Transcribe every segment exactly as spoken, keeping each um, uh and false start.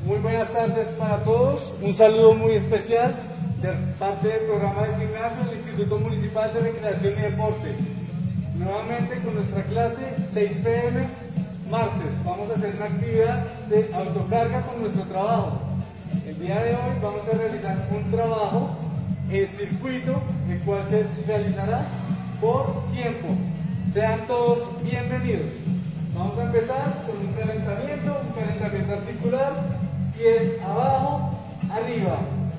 Muy buenas tardes para todos. Un saludo muy especial de parte del programa de gimnasio del Instituto Municipal de Recreación y Deporte. Nuevamente con nuestra clase seis p m martes. Vamos a hacer una actividad de autocarga con nuestro trabajo. El día de hoy vamos a realizar un trabajo en circuito, el cual se realizará por tiempo. Sean todos bienvenidos. Vamos a empezar con un calentamiento, un calentamiento articular, pies abajo, arriba.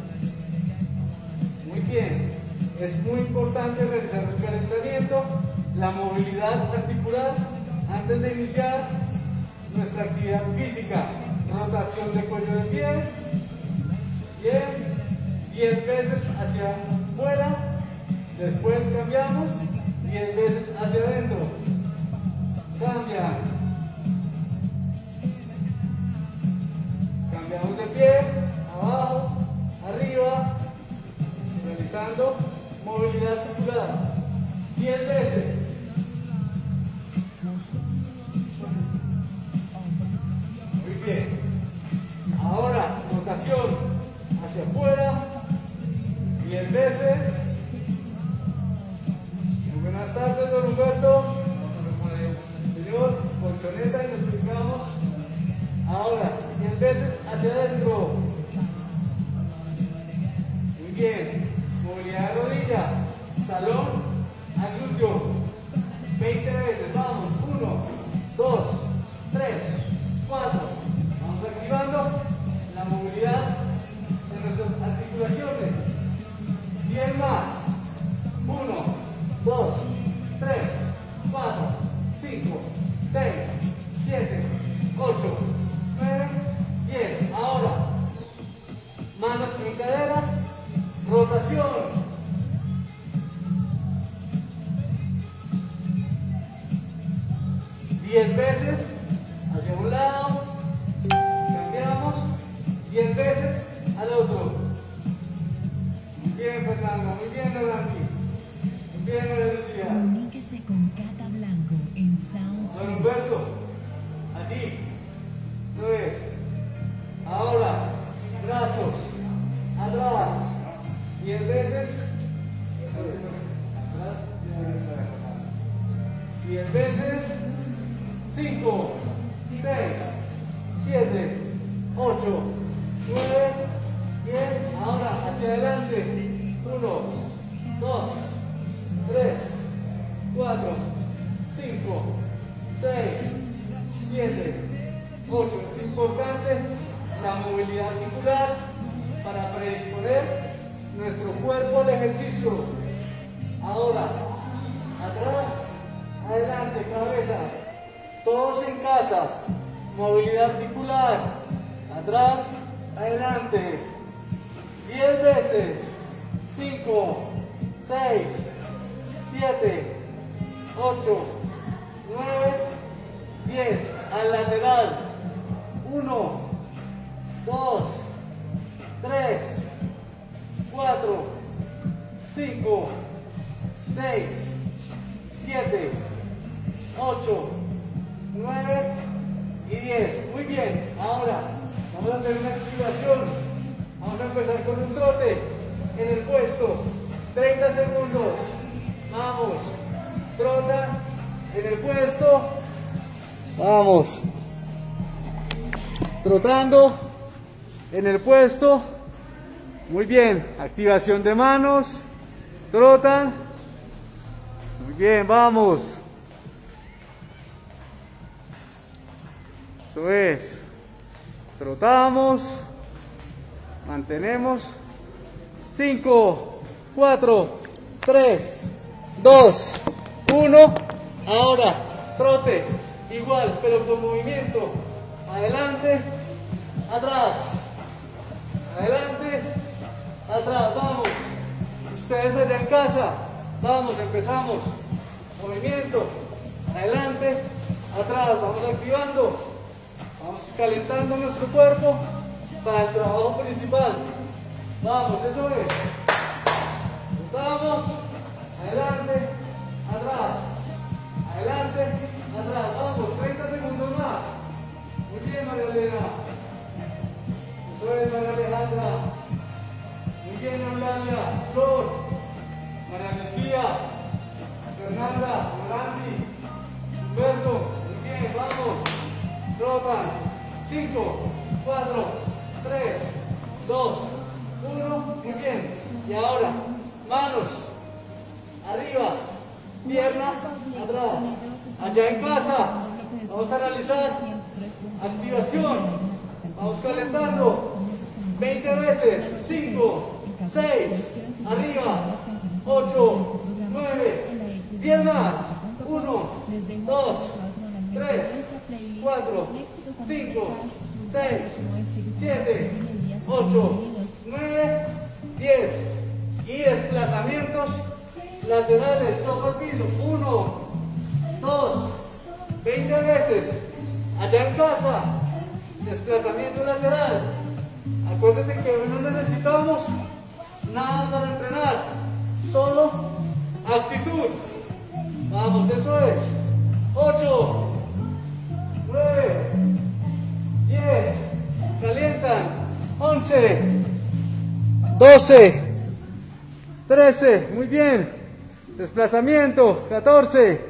Muy bien, es muy importante realizar el calentamiento, la movilidad articular antes de iniciar nuestra actividad física. Rotación de cuello de pie, bien, diez veces hacia afuera, después cambiamos, diez veces hacia adentro, cambia, cambiamos de pie, abajo, arriba, realizando movilidad articular, diez veces. Muy bien. Ahora, rotación hacia afuera, diez veces. Muy buenas tardes, don Humberto. Señor, colchoneta y nos ubicamos. Ahora, diez veces hacia adentro. Muy bien. Movilidad de rodilla, talón a glúteo. veinte veces. Vamos. uno, dos, tres, cuatro. Vamos activando la movilidad de nuestras articulaciones. diez más. uno, dos, tres, cuatro, cinco, seis, siete, ocho, nueve, diez. Ahora, manos en cadera, rotación. diez veces hacia un lado, cambiamos, diez veces al otro. Muy bien, Fernanda, muy bien, Orlandi. Muy bien, María Lucía. Comuníquese con Cata Blanco en Sound. Don Humberto, allí. Eso es. Ahora, brazos, atrás, diez veces. Eso es. Atrás, diez veces. cinco, seis, siete, ocho, nueve, diez. Ahora, hacia adelante. uno, dos, tres, cuatro, cinco, seis, siete, ocho. Es importante la movilidad articular para predisponer nuestro cuerpo al ejercicio. Ahora, atrás, adelante, cabeza. Todos en casa, movilidad articular, atrás, adelante, diez veces, cinco, seis, siete, ocho, nueve, diez, al lateral, uno, dos, tres, cuatro, cinco, seis, siete, ocho, nueve y diez. Muy bien, ahora vamos a hacer una activación. Vamos a empezar con un trote en el puesto, treinta segundos. Vamos, trota en el puesto. Vamos, trotando en el puesto. Muy bien, activación de manos, trotan. Muy bien, vamos. Eso es. Trotamos. Mantenemos. cinco, cuatro, tres, dos, uno. Ahora, trote. Igual, pero con movimiento. Adelante, atrás. Adelante, atrás. Vamos. Ustedes allá en casa. Vamos, empezamos. Movimiento. Adelante, atrás. Vamos activando. Vamos calentando nuestro cuerpo para el trabajo principal. Vamos, eso es. Vamos, adelante, atrás, adelante, atrás. Vamos, treinta segundos más. Muy bien, María Elena. Trotan. cinco, cuatro, tres, dos, uno. Muy bien. Y ahora, manos arriba, pierna atrás. Allá en casa, vamos a realizar activación. Vamos calentando veinte veces. cinco, seis, arriba, ocho, nueve, diez más. uno, dos, tres, cuatro, cinco, seis, siete, ocho, nueve, diez. Y desplazamientos laterales, toco el piso. uno, dos, veinte veces. Allá en casa, desplazamiento lateral. Acuérdense que hoy no necesitamos nada para entrenar, solo actitud. Vamos, eso es. ocho, nueve, diez, calientan. once, doce, trece, muy bien. Desplazamiento. catorce,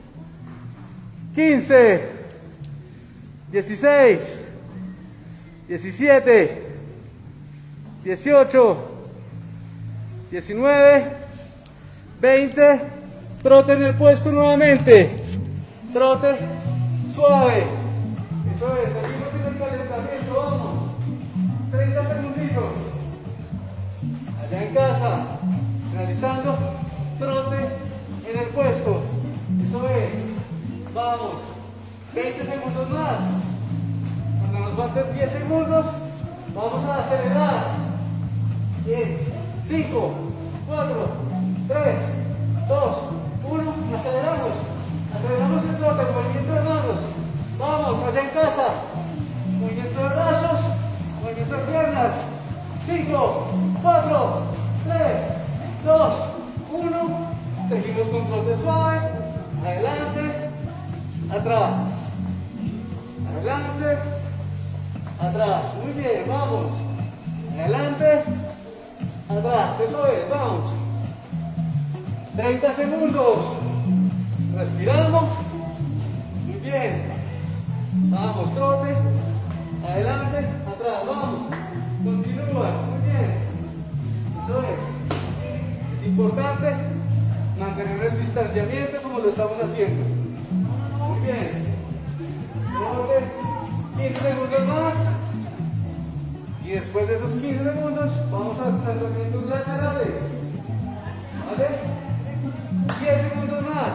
quince, dieciséis, diecisiete, dieciocho, diecinueve, veinte. Trote en el puesto nuevamente. Trote suave. Eso es, seguimos en el calentamiento, vamos. treinta segunditos. Allá en casa, realizando trote en el puesto. Eso es, vamos. veinte segundos más. Cuando nos falten diez segundos, vamos a acelerar. Bien. cinco, cuatro, tres, dos, uno. Aceleramos. Aceleramos el trote, movimiento de manos. Vamos, allá en casa. Movimiento de brazos, movimiento de piernas. cinco, cuatro, tres, dos, uno. Seguimos con trote suave. Adelante, atrás. Adelante, atrás. Muy bien, vamos. Adelante, atrás. Eso es, vamos. treinta segundos. Respiramos. Muy bien. Vamos, trote. Adelante, atrás. Vamos. Continúa. Muy bien. Eso es. Es importante mantener el distanciamiento como lo estamos haciendo. Muy bien. Trote. quince segundos más. Y después de esos quince segundos vamos a desplazamientos laterales. ¿Vale? diez segundos más.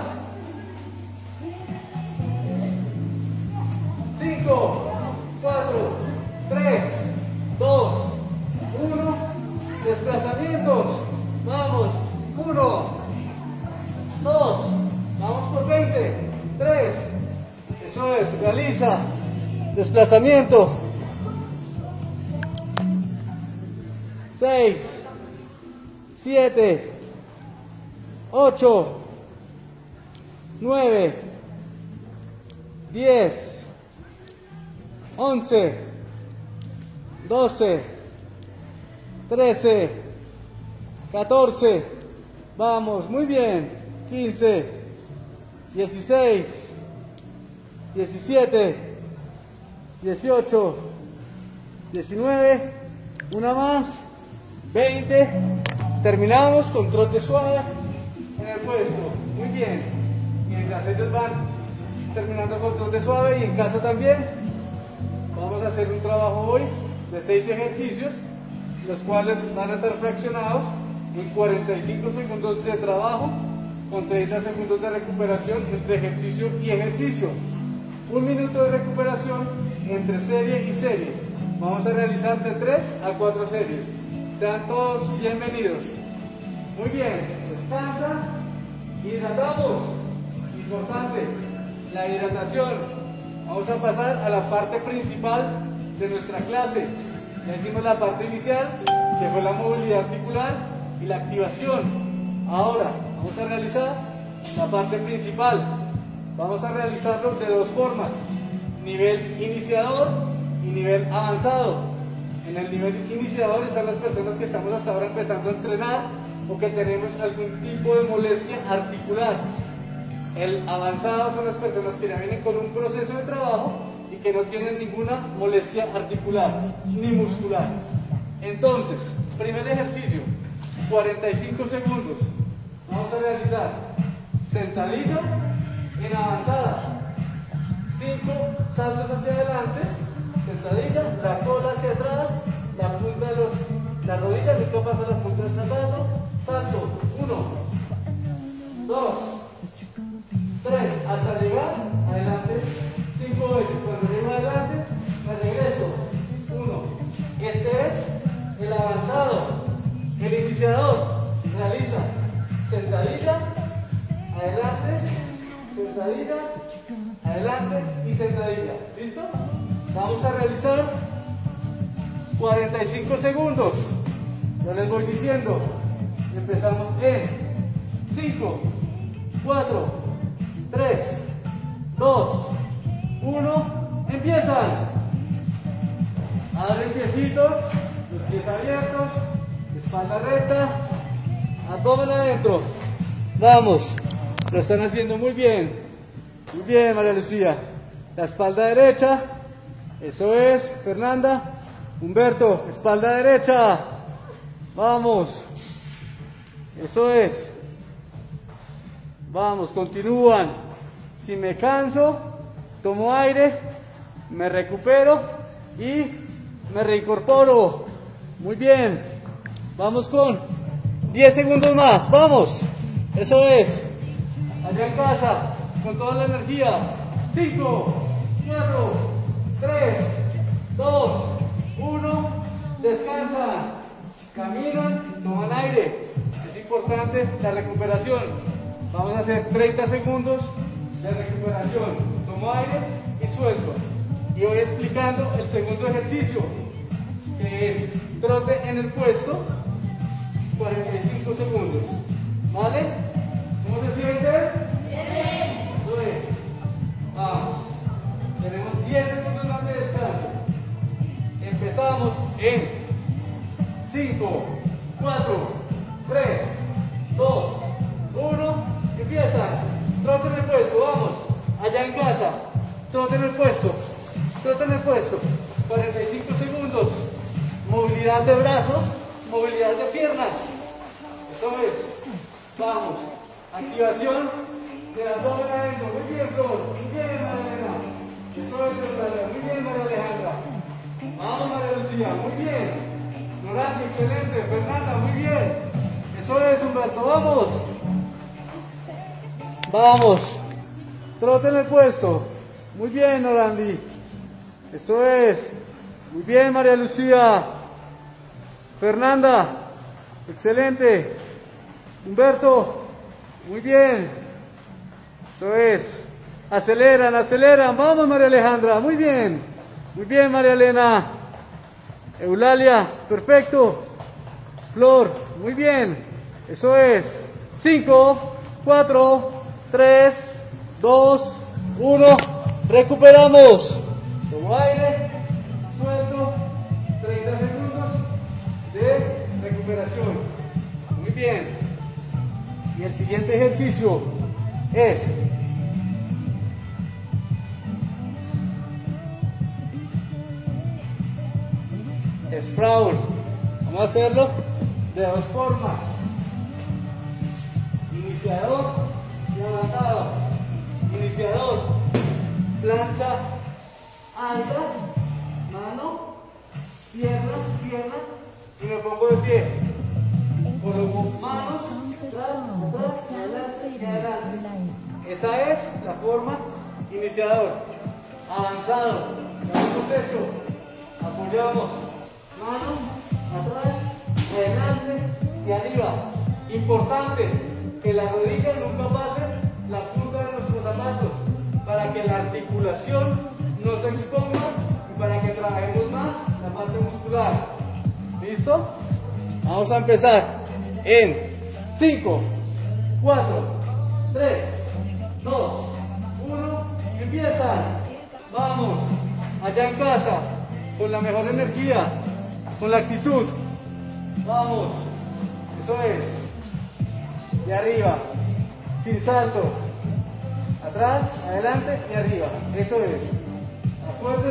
cinco, cuatro, tres, dos, uno. Desplazamientos. Vamos. uno, dos. Vamos por veinte. tres. Eso es. Realiza desplazamiento. seis, siete, ocho, nueve, diez, once, doce, trece, catorce, vamos, muy bien, quince, dieciséis, diecisiete, dieciocho, diecinueve, una más, veinte, terminamos con trote suave en el puesto, muy bien, mientras ellos van terminando con trote suave y en casa también, vamos a hacer un trabajo hoy de seis ejercicios, los cuales van a estar fraccionados en cuarenta y cinco segundos de trabajo con treinta segundos de recuperación entre ejercicio y ejercicio, un minuto de recuperación entre serie y serie. Vamos a realizar de tres a cuatro series. Sean todos bienvenidos. Muy bien, descansa, hidratamos, importante, la hidratación. Vamos a pasar a la parte principal de nuestra clase. Ya hicimos la parte inicial, que fue la movilidad articular y la activación. Ahora vamos a realizar la parte principal. Vamos a realizarlo de dos formas, nivel iniciador y nivel avanzado. En el nivel iniciador están las personas que estamos hasta ahora empezando a entrenar o que tenemos algún tipo de molestia articular. El avanzado son las personas que ya vienen con un proceso de trabajo y que que no tienen ninguna molestia articular ni muscular. Entonces, primer ejercicio, cuarenta y cinco segundos. Vamos a realizar sentadilla en avanzada, cinco saltos hacia adelante, sentadilla, la cola hacia atrás, la punta de los, la rodilla, nunca pasa la punta del zapato, salto, uno, dos, tres, hasta llegar adelante, cinco veces. Cuando llego adelante, me regreso, uno. Este es el avanzado. El iniciador realiza sentadilla, adelante, sentadilla, adelante y sentadilla. ¿Listo? Vamos a realizar cuarenta y cinco segundos. Yo les voy diciendo. Empezamos en cinco, cuatro, tres, dos, uno. Empiezan. Abren piecitos, los pies abiertos, espalda recta, abdomen adentro. Vamos, lo están haciendo muy bien. Muy bien, María Lucía. La espalda derecha, eso es. Fernanda, Humberto, espalda derecha. Vamos, eso es. Vamos, continúan. Si me canso, tomo aire, me recupero y me reincorporo. Muy bien. Vamos con diez segundos más. Vamos. Eso es. Allá en casa, con toda la energía. cinco, cuatro, tres, dos, uno. Descansan. Caminan, toman aire. Es importante la recuperación. Vamos a hacer treinta segundos de recuperación. Tomo aire y suelto. Y voy explicando el segundo ejercicio, que es trote en el puesto, cuarenta y cinco segundos. ¿Vale? ¿Cómo se siente? Bien. Eso es. Vamos. Tenemos diez segundos más de descanso. Empezamos en cinco, cuatro, tres, dos, uno. Empiezan. Trote en el puesto. Vamos. Allá en casa. Trote en el puesto. Trote en el puesto. cuarenta y cinco segundos. Movilidad de brazos, movilidad de piernas. Eso es. Vamos. Activación del abdomen adentro. Muy bien, Flor. Muy bien, María. Eso es, Flor. Muy bien, María Alejandra. Vamos, María Lucía. Muy bien. Norandi, excelente. Fernanda, muy bien. Eso es, Humberto. Vamos. Vamos. Trote en el puesto. Muy bien, Norandi. Eso es. Muy bien, María Lucía. Fernanda. Excelente. Humberto. Muy bien. Eso es. Aceleran, aceleran. Vamos, María Alejandra. Muy bien. Muy bien, María Elena. Eulalia. Perfecto. Flor. Muy bien. Eso es. cinco, cuatro, tres, dos, uno. Recuperamos. Tomo aire, suelto, treinta segundos de recuperación. Muy bien. Y el siguiente ejercicio es sprawl. Vamos a hacerlo de dos formas: iniciador y avanzado. Iniciador, plancha alta, mano, pierna, pierna, y me pongo de pie. Coloco manos atrás, atrás, adelante y adelante. Esa es la forma iniciador. Avanzado, hemos hecho. Apoyamos mano atrás, adelante y arriba. Importante que la rodilla nunca pase la punta de nuestros zapatos, para que la articulación no se exponga y para que trabajemos más la parte muscular. ¿Listo? Vamos a empezar en cinco, cuatro, tres, dos, uno. Empiezan. Vamos. Allá en casa, con la mejor energía, con la actitud. Vamos. Eso es. De arriba. Sin salto. Atrás, adelante y arriba. Eso es. Acuérdense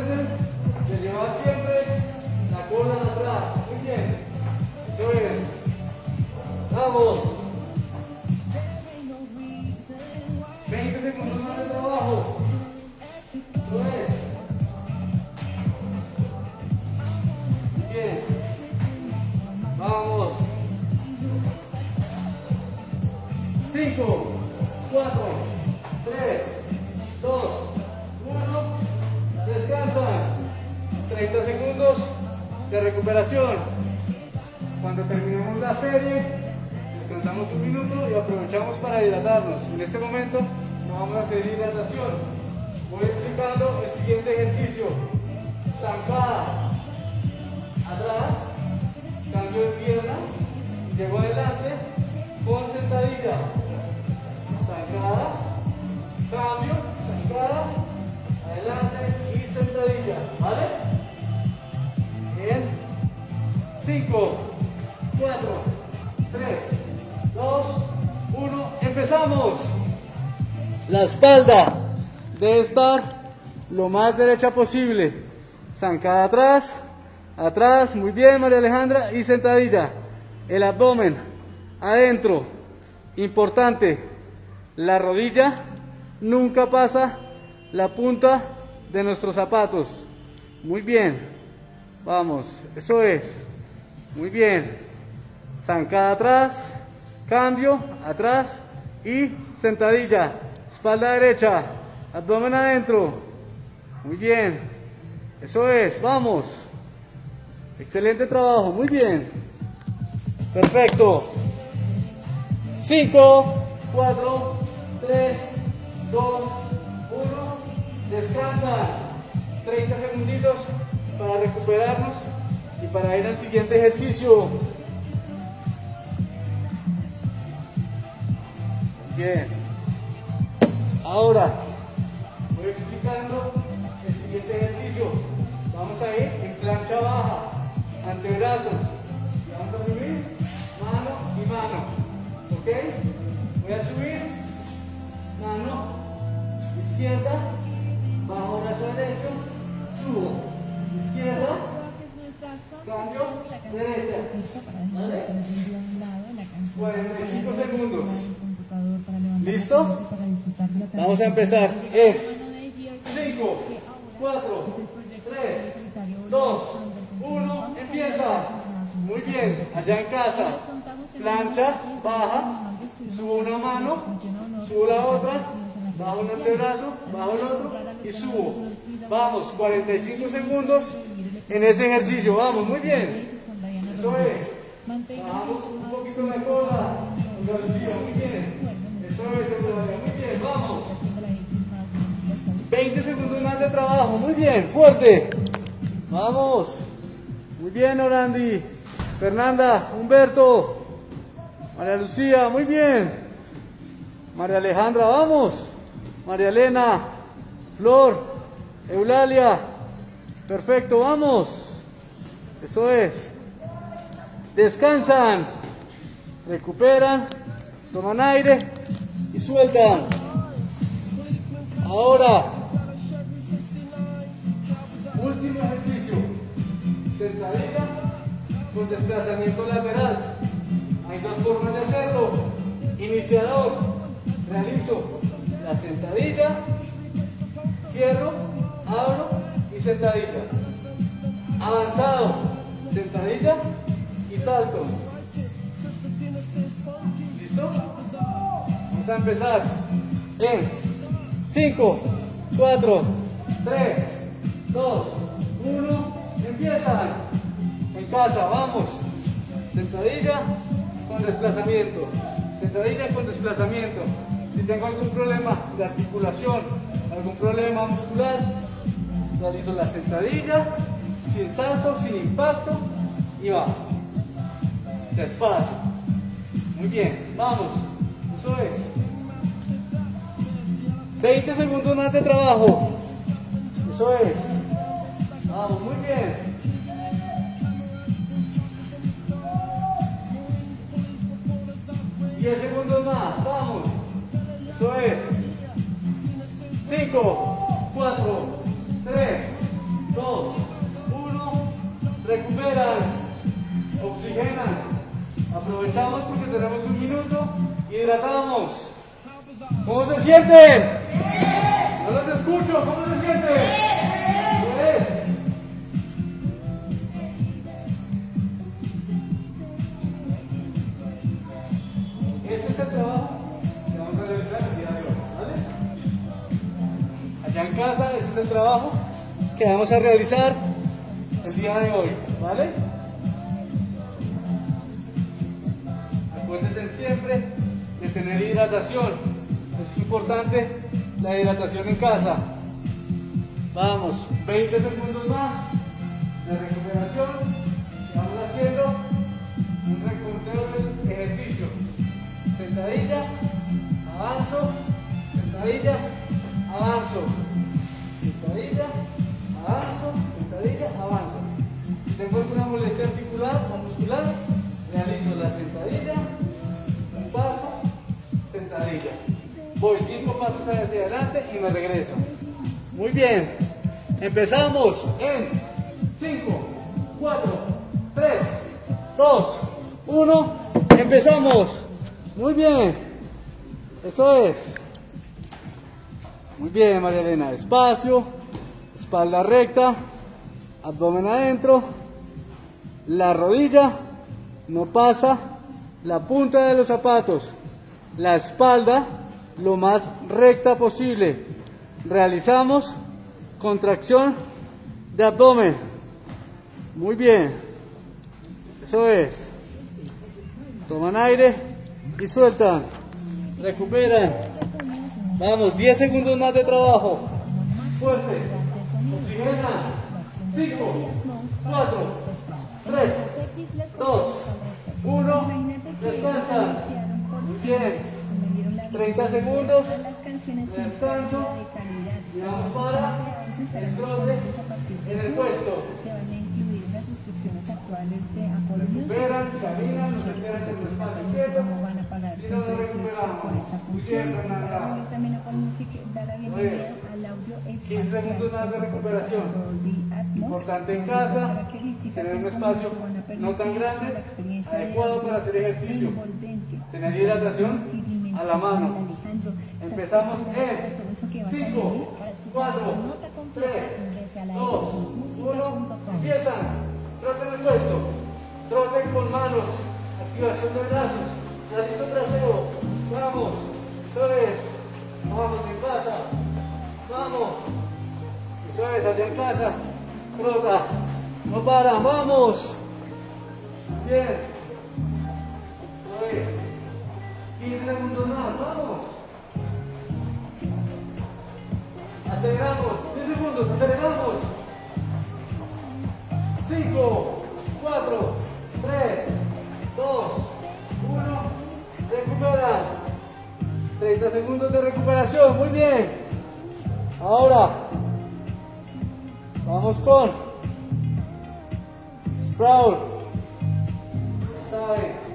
treinta segundos de recuperación. Cuando terminemos la serie, descansamos un minuto y aprovechamos para hidratarnos. En este momento no vamos a hacer hidratación. Voy explicando el siguiente ejercicio. Zancada atrás, cambio de pierna, llego adelante con sentadilla. Zancada, cambio, zancada, adelante y sentadilla. ¿Vale? Bien. cinco, cuatro, tres, dos, uno. Empezamos. La espalda debe estar lo más derecha posible. Zancada atrás, atrás, muy bien María Alejandra, y sentadilla. El abdomen adentro. Importante, la rodilla nunca pasa la punta de nuestros zapatos. Muy bien, vamos, eso es. Muy bien, zancada atrás, cambio, atrás y sentadilla. Espalda derecha, abdomen adentro. Muy bien, eso es, vamos. Excelente trabajo, muy bien. Perfecto. cinco, cuatro, tres, dos, uno. Descansa. treinta segunditos para recuperarnos y para ir al siguiente ejercicio. Bien. Ahora voy explicando el siguiente ejercicio. Vamos a ir en plancha baja, antebrazos. Vamos a subir mano y mano. ¿Ok? Voy a subir mano izquierda, bajo brazo derecho, subo. Izquierda, cambio, derecha. ¿Vale? cuarenta y cinco segundos. ¿Listo? Vamos a empezar en cinco, cuatro, tres, dos, uno, empieza. Muy bien, allá en casa, plancha, baja, subo una mano, subo la otra, bajo un antebrazo, bajo el otro y subo. Vamos, cuarenta y cinco segundos en ese ejercicio, vamos, muy bien. Eso es. Bajamos un poquito la cola, muy bien. Eso es, muy bien, vamos. veinte segundos más de trabajo, muy bien, fuerte. Vamos. Muy bien, Orandi. Fernanda, Humberto, María Lucía, muy bien. María Alejandra, vamos. María Elena, Flor, Eulalia, perfecto, vamos. Eso es. Descansan, recuperan, toman aire y sueltan. Ahora, último ejercicio, sentadilla con desplazamiento lateral. Hay dos formas de hacerlo. Iniciador, realizo la sentadilla, cierro, abro y sentadilla. Avanzado, sentadilla y salto. ¿Listo? Vamos a empezar en cinco, cuatro, tres, dos, uno, empiezan. En casa, vamos. Sentadilla con desplazamiento. Sentadilla con desplazamiento. Si tengo algún problema de articulación, algún problema muscular, realizo la sentadilla, sin salto, sin impacto, y va. Despacio. Muy bien, vamos. Eso es. veinte segundos más de trabajo. Eso es. Vamos, muy bien. diez segundos más, vamos. Eso es. cinco, cuatro, tres, dos, uno. Recuperan. Oxigenan. Aprovechamos porque tenemos un minuto. Hidratamos. ¿Cómo se sienten? No los escucho. ¿Cómo se sienten? Pues. Este es el trabajo que vamos a realizar el día de hoy, ¿vale? Allá en casa, este es el trabajo que vamos a realizar el día de hoy, ¿vale? Acuérdense siempre de tener hidratación. Es importante la hidratación en casa. Vamos, veinte segundos más de recuperación. Y vamos haciendo un reconteo del ejercicio. Sentadilla, avanzo, sentadilla, avanzo, sentadilla, avanzo, sentadilla, avanzo. Si tengo alguna molestia articular o muscular, realizo la sentadilla, un paso, sentadilla. Voy cinco pasos hacia adelante y me regreso. Muy bien. Empezamos en cinco, cuatro, tres, dos, uno. Empezamos. Muy bien. Eso es. Muy bien, María Elena. Despacio. Espalda recta. Abdomen adentro. La rodilla no pasa la punta de los zapatos. La espalda lo más recta posible. Realizamos contracción de abdomen. Muy bien. Eso es. Toman aire y sueltan. Recuperan. Vamos, diez segundos más de trabajo. Fuerte. Oxigena. cinco, cuatro, tres, dos, uno. Descansan. Bien. treinta segundos de descanso y vamos para el trote en el puesto. Se van a incluir las instrucciones actuales de apoyo. Recuperan, caminan, no se quedan en el espacio quieto. Cómo van a pagar Y no nos recuperamos. por esta Muy bien, Fernanda. También a Music da la bienvenida al audio quince segundos más de recuperación. Importante en casa, tener un espacio no tan grande, adecuado para hacer ejercicio. Tener hidratación a la mano. Empezamos en cinco, cuatro, tres, dos, uno. Empiezan. Troten el puesto. Troten con manos. Activación de brazos. Salito trasero. Vamos. Eso es. Vamos en casa. Vamos. Eso es, allá en casa. Trota. No paran. Vamos. Bien. Eso es. quince segundos más, vamos. Aceleramos, diez segundos, aceleramos. cinco, cuatro, tres, dos, uno. Recuperan. treinta segundos de recuperación, muy bien. Ahora, vamos con Sprout. Ya saben.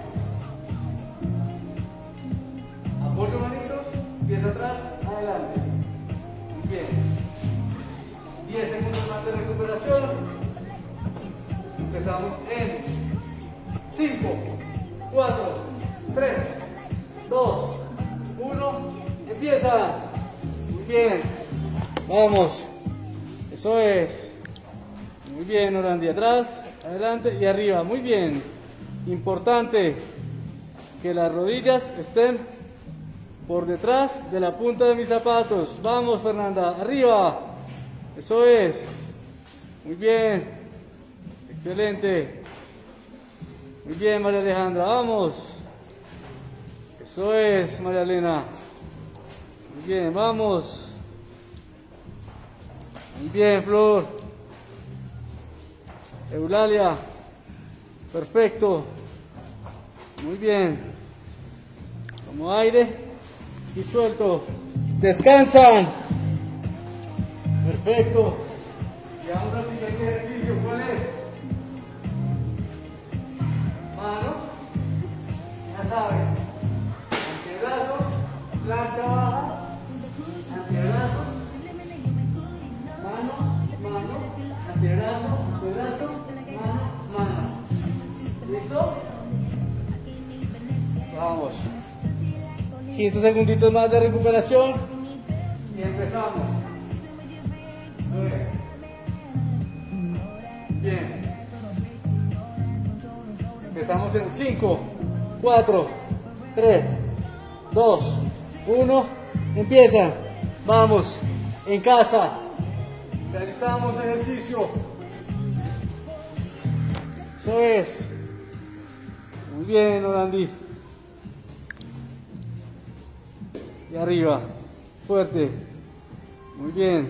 Apoyo manitos, pies atrás, adelante. Bien. diez segundos más de recuperación. Empezamos en cinco, cuatro, tres, dos, uno. Empieza. Muy bien. Vamos. Eso es. Muy bien, Orandi. Atrás, adelante y arriba. Muy bien. Importante que las rodillas estén por detrás de la punta de mis zapatos. Vamos, Fernanda, arriba. Eso es. Muy bien. Excelente. Muy bien, María Alejandra, vamos. Eso es, María Elena. Muy bien, vamos. Muy bien, Flor. Eulalia. Perfecto. Muy bien. Tomo aire. Y suelto. Descansan. Perfecto. Y ahora el siguiente ejercicio, ¿cuál es? Manos. Ya saben. Antebrazos. Plancha baja. Antebrazos. Mano. Mano. Antebrazo. Antebrazo. Mano. Mano. ¿Listo? Vamos. quince segunditos más de recuperación y empezamos. Bien. Empezamos en cinco, cuatro, tres, dos, uno. Empiezan. Vamos. En casa. Realizamos ejercicio. Eso es. Muy bien, Orandi. Y arriba. Fuerte. Muy bien.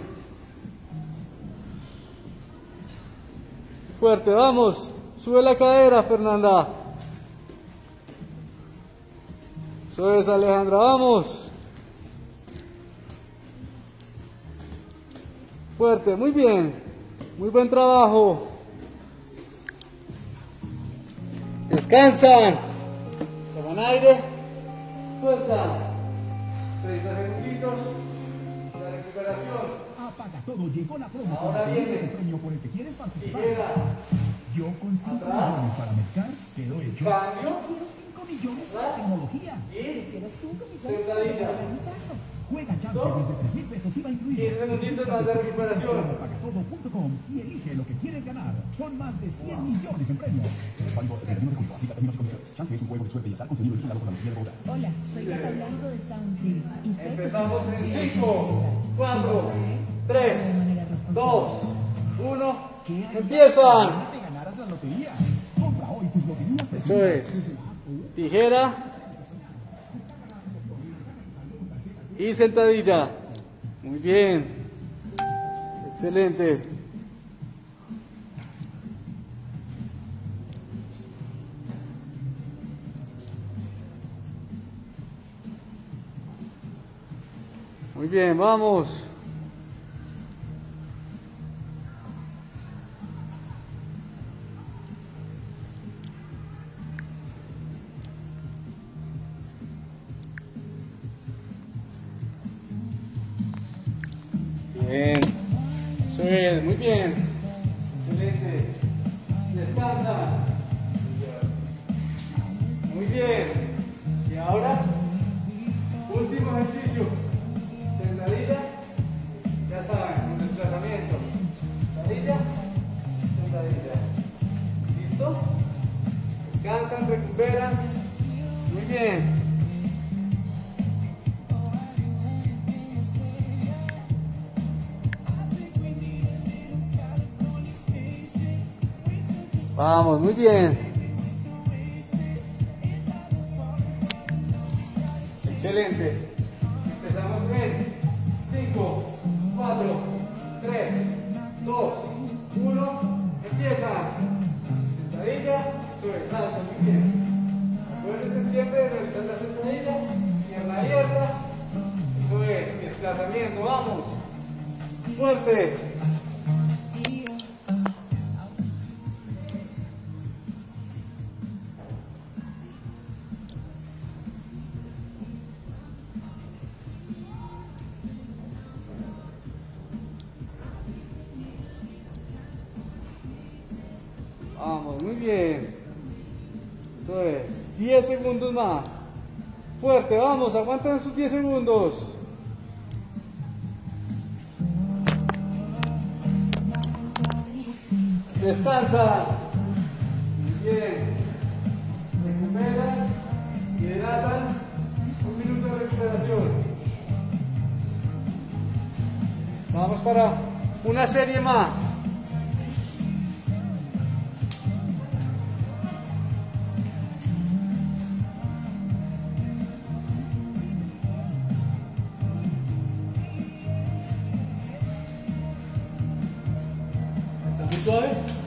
Fuerte, vamos. Sube la cadera, Fernanda. Eso es, Alejandra, vamos. Fuerte, muy bien. Muy buen trabajo. Descansan. Toman aire. Sueltan. treinta segunditos. La recuperación. Apaga todo, llegó la promo. Ahora viene. El premio por el que quieres participar. Tijera. Yo con cinco Atrás. millones para mercar quedo hecho. Cambio. Yo quiero cinco millones para tecnología. Y Quiero cinco millones sentadilla. para mi caso. Juega chance desde tres mil pesos I V A incluido. quince segunditos más de recuperación. Apaga todo punto com y elige lo que quieres ganar. Son más de cien millones en premios. Válido hasta el treinta y uno de julio. Aplica términos y condiciones. Chance es un juego de suerte y azar concedido originado por la Lotería de Bogotá. Hola, soy Cata Blanco de Sound City. Y sé que Empezamos soy en una cinco, cuatro, tres, dos, uno. Empiezan. Te ganarás la lotería. Compra hoy tus loterías. Eso es. Tijera. Y sentadilla. Muy bien. Excelente. Muy bien, vamos. Bien. Eso es, muy bien. Excelente. Descansa. Muy bien. Y ahora, último ejercicio. Sentadilla. Ya saben, un desplazamiento. Sentadilla. Sentadilla. ¿Listo? Descansan, recuperan. Muy bien. Vamos, muy bien. Excelente. Empezamos en cinco, cuatro, tres, dos, uno. Empiezan. Sentadilla, sube, salta, muy bien. Acuérdense siempre de realizar la sentadilla, pierna abierta. Eso es, desplazamiento, vamos. Fuerte. Vamos, muy bien. Eso es. diez segundos más. Fuerte, vamos, aguanten esos diez segundos. Descansa. Muy bien. Recuperan. Hidratan. Un minuto de recuperación. Vamos para una serie más. ¿Suave?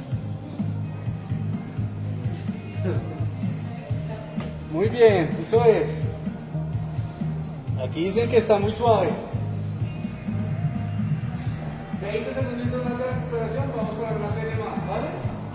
Muy bien, eso es. Aquí dicen que está muy suave. veinte segundos más de recuperación, vamos a ver una serie más, ¿vale?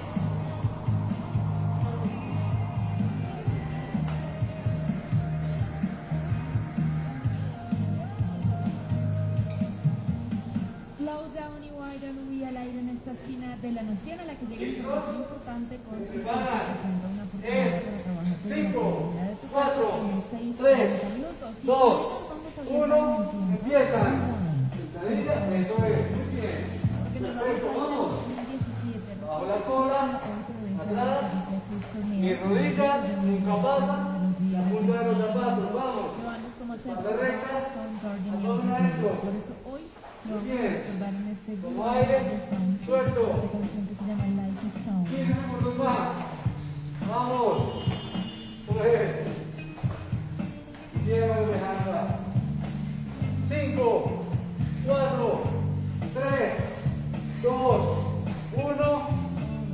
Down y Widen Ubi al aire en esta esquina de la nación a la que llega información importante con su Semana. presenta una oportunidad para trabajar con cinco, la de tu cuatro, casa en seis, tres, cuarenta minutos. Y dos, vamos a uno, viajar en el tiempo. empiezan. Sentadilla, eso es, muy bien. Porque nos Perfecto, vamos a vamos. dos mil diecisiete. Bajo la cola, atrás, mis rodillas nunca pasan, la punta de los zapatos, vamos. Espalda recta, abdomen adentro. Por eso hoy lo Muy vamos a bien. recordar en este Como video aire, de Sound. suelto. Esta canción que se llama Life is Sound. quince segundos más.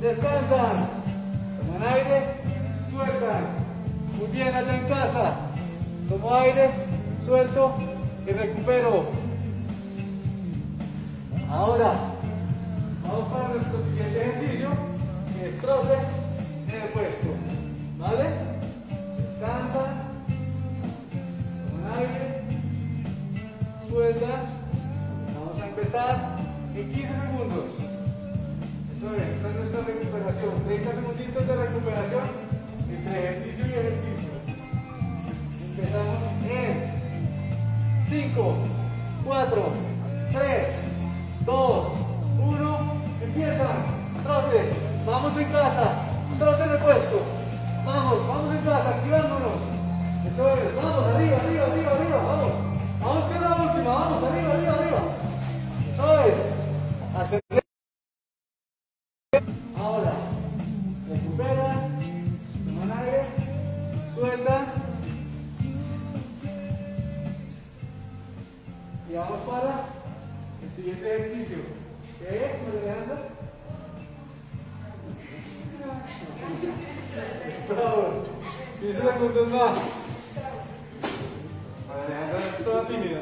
descansan, toman aire, sueltan. Muy bien, allá en casa. Tomo aire, suelto y recupero. Ahora, vamos para nuestro siguiente ejercicio, que es trote en el puesto. ¿Vale? Descansa, toman aire, suelta. Vamos a empezar en quince segundos. Eso es, esta es nuestra recuperación. treinta segunditos de recuperación entre ejercicio y ejercicio. Empezamos en cinco, cuatro, tres, dos, uno. Empiezan. Trote. Vamos en casa. Trote en el puesto. Vamos, vamos en casa, activándonos. Eso es. Vamos, arriba, arriba, arriba, arriba. Vamos. Vamos que es la última. Vamos, arriba, arriba, arriba. Eso es. Hacer. Ahora. Recupera. Toman aire. Suelta. Y vamos para el siguiente ejercicio. ¿Qué es, María Alejandra? Bravo. quince segundos más. María Alejandra es toda tímida,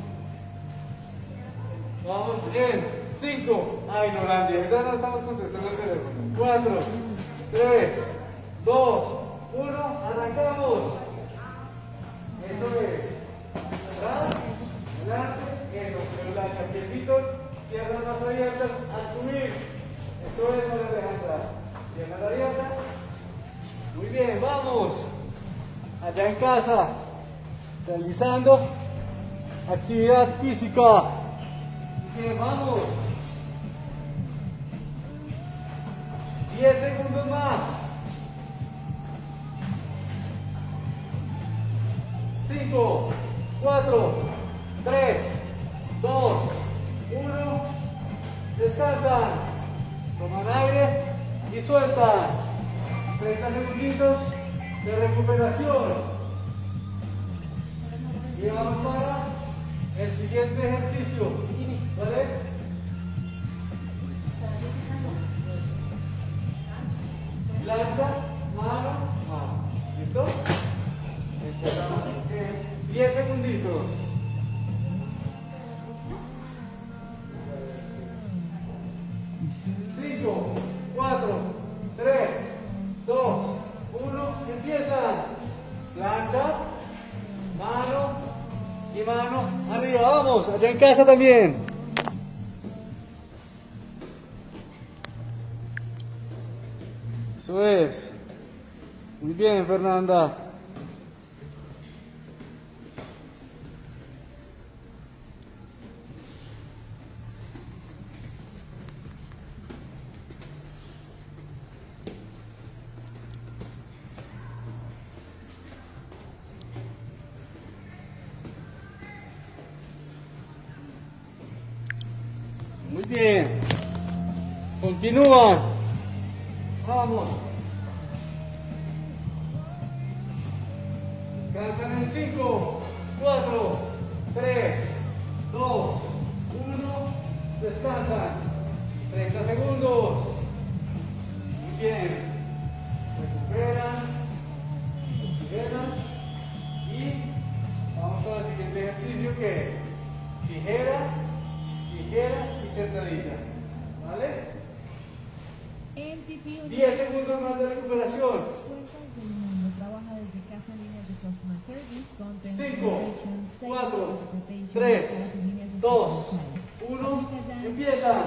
¿no? Vamos en cinco. Ay, no, Randy, ahorita no estamos contestando el teléfono. cuatro, tres, dos, uno. Arrancamos. Eso es. Atrás, adelante. Eso, pero las piecitos, piernas más abiertas al subir. Eso es, María Alejandra. Piernas abiertas. Muy bien, vamos. Allá en casa, realizando actividad física. Bien, vamos. diez segundos más. cinco, cuatro, tres, dos, uno. Descansan. Toman aire y sueltan. treinta segunditos de recuperación. Y vamos para el siguiente ejercicio. ¿Cuál es? Plancha, mano, mano. ¿Listo? Empezamos en diez segunditos. cinco, cuatro, tres, dos, uno. Empiezan. Plancha, mano y mano. Arriba, vamos. Allá en casa también. Eso es. Muy bien, Fernanda. Muy bien. Continúan. Vamos. Cantan en cinco, cuatro, tres, dos, uno. Descansan. treinta segundos. Muy bien. Recuperan. Oxigenan. Y vamos con el siguiente ejercicio, que es tijera, tijera y sentadilla. ¿Vale? diez segundos más de recuperación. cinco, cuatro, tres, dos, uno. Empieza.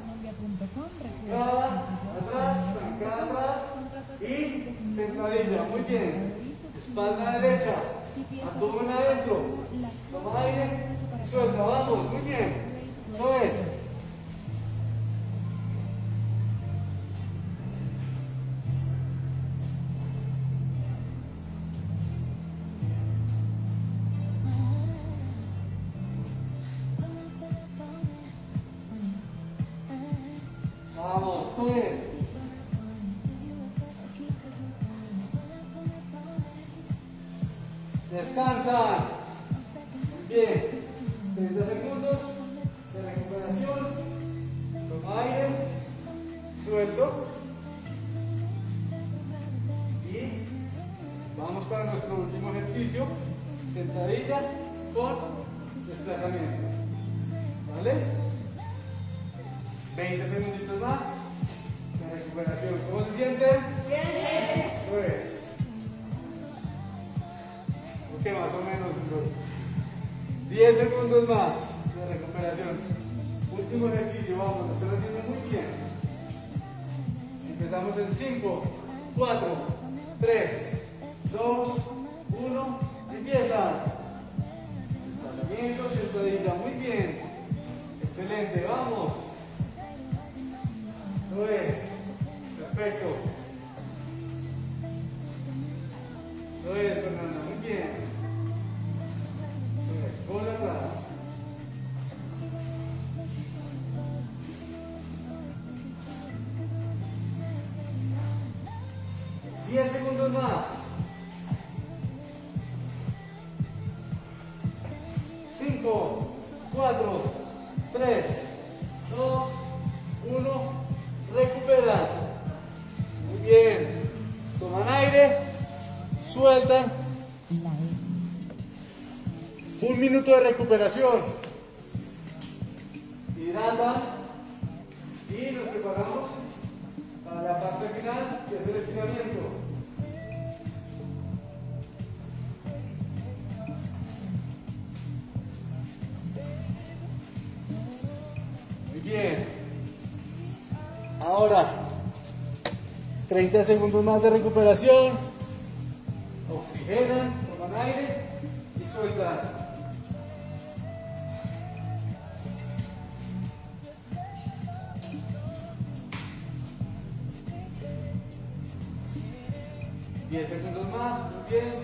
Cada atrás, cada atrás y sentadilla. Muy bien. Espalda derecha. Abdomen adentro. Toma aire. Suelta. Vamos. Muy bien. Eso es. Vamos, eso es. Descansan. Bien. treinta segundos de recuperación. Toma aire. Suelto. Vamos para nuestro último ejercicio, sentadilla con desplazamiento. ¿Vale? veinte segunditos más de recuperación. ¿Cómo se sienten? Bien. Pues. Ok, más o menos. diez segundos más de recuperación. Último ejercicio, vamos, lo están haciendo muy bien. Empezamos en cinco, cuatro, tres, dos, uno, empieza. Desplazamiento, sentadilla, muy bien. Excelente, vamos. Eso es. Perfecto. Eso es, Fernanda, muy bien. Eso es, con la atrás. diez segundos más. cinco, cuatro, tres, dos, uno, recupera. Muy bien. Toman aire, sueltan. Un minuto de recuperación. Hidratan y nos preparamos para la parte final, que es el estiramiento. Muy bien. Ahora, treinta segundos más de recuperación. Oxigenan, toman aire y sueltan. diez segundos más, muy bien.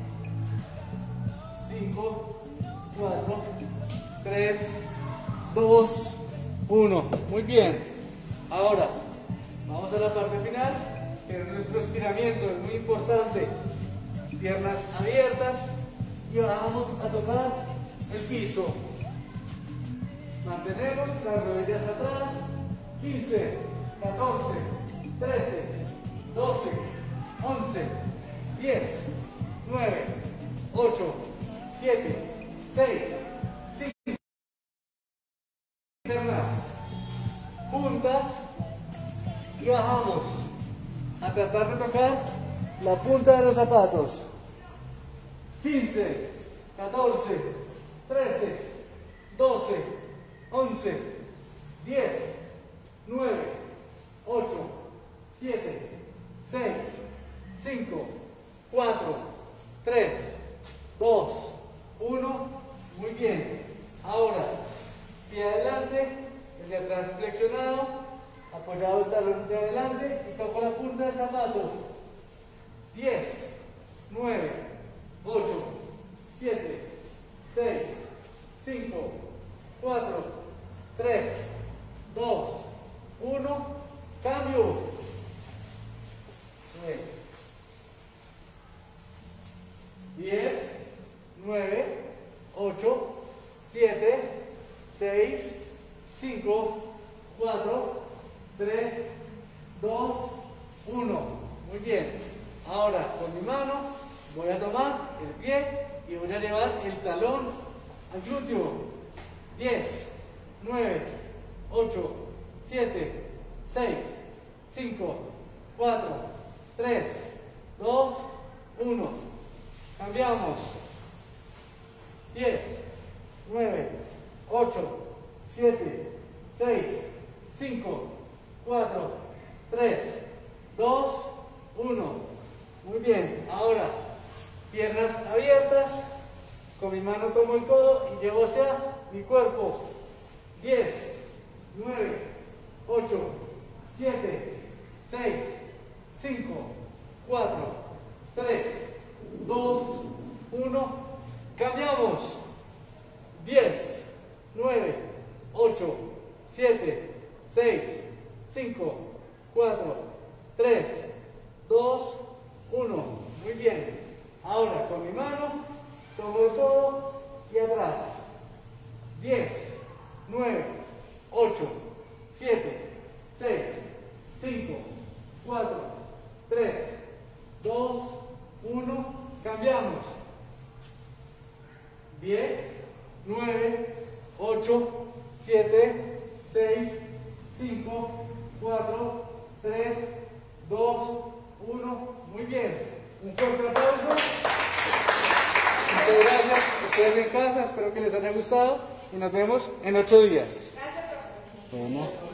cinco, cuatro, tres, dos, uno. Muy bien. Ahora, vamos a la parte final, que es nuestro estiramiento, es muy importante. Piernas abiertas y vamos a tocar el piso. Mantenemos las rodillas atrás. quince, catorce, trece, doce, once, diez, nueve, ocho, siete, seis, cinco, piernas juntas y bajamos a tratar de tocar la punta de los zapatos. quince, catorce, trece, doce, once, diez, nueve, ocho, siete, seis, cinco, cuatro, tres, dos, uno. Muy bien. Ahora, pie adelante, el de atrás flexionado, apoyado el talón de adelante y toco la punta del zapato. diez, nueve, ocho, siete, seis, cinco, cuatro, tres, dos, uno. Cambio. diez, nueve, ocho, siete, seis, cinco, cuatro, tres, dos, uno. Muy bien. Ahora con mi mano voy a tomar el pie y voy a llevar el talón al glúteo. diez, nueve, ocho, siete, seis, cinco, cuatro, tres, dos, uno. Cambiamos. diez, nueve, ocho, siete, seis, cinco, cuatro, tres, dos, uno. Muy bien. Ahora, piernas abiertas. Con mi mano tomo el codo y llevo hacia mi cuerpo. diez, nueve, ocho, siete, seis, cinco, cuatro, tres, dos, uno. Cambiamos. diez, nueve, ocho, siete, seis, cinco, cuatro, tres, dos, uno. Muy bien. Ahora con mi mano tomo todo y atrás. diez, nueve, ocho, siete, seis, cinco, cuatro, tres, dos, uno. diez, nueve, ocho, siete, seis, cinco, cuatro, tres, dos, uno. Muy bien. Un fuerte aplauso. Muchas gracias. Ustedes en casa, espero que les haya gustado y nos vemos en ocho días. Bueno.